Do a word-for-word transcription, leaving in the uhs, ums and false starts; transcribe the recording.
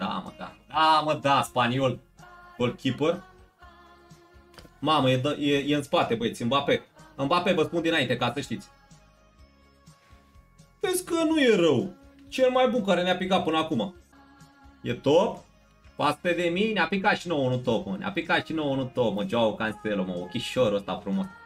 da, mă, da. Da, mă, da, spaniol. Goalkeeper. Mamă, e, e, e în spate, băieți, Mbappé. Mbappé, vă spun dinainte, ca să știți. Vezi că nu e rău. Cel mai bun care ne-a picat până acum. E top. Paste de mii, ne-a picat și nouă unul top, mă. Ne-a picat și nouă unul top, mă. Joao Cancelo, mă. Ochișorul ăsta frumos.